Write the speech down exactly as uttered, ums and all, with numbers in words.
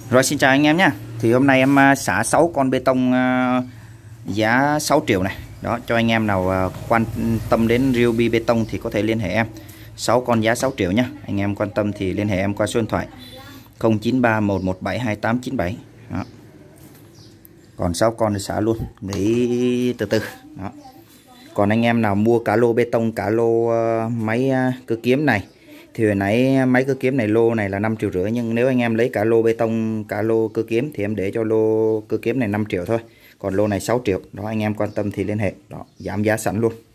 Rồi xin chào anh em nhé. Thì hôm nay em à, xả sáu con bê tông à, giá sáu triệu này. Đó, cho anh em nào à, quan tâm đến Ryobi bê tông thì có thể liên hệ em. sáu con giá sáu triệu nhá. Anh em quan tâm thì liên hệ em qua số điện thoại không chín ba một một bảy hai tám chín bảy. Đó. Còn sáu con thì xả luôn, để từ từ. Đó. Còn anh em nào mua cả lô bê tông, cả lô uh, máy uh, cơ kiếm này thì hồi nãy máy cơ kiếm này lô này là năm triệu rưỡi, nhưng nếu anh em lấy cả lô bê tông, cả lô cơ kiếm thì em để cho lô cơ kiếm này năm triệu thôi, còn lô này sáu triệu. Đó, anh em quan tâm thì liên hệ. Đó, giảm giá sẵn luôn.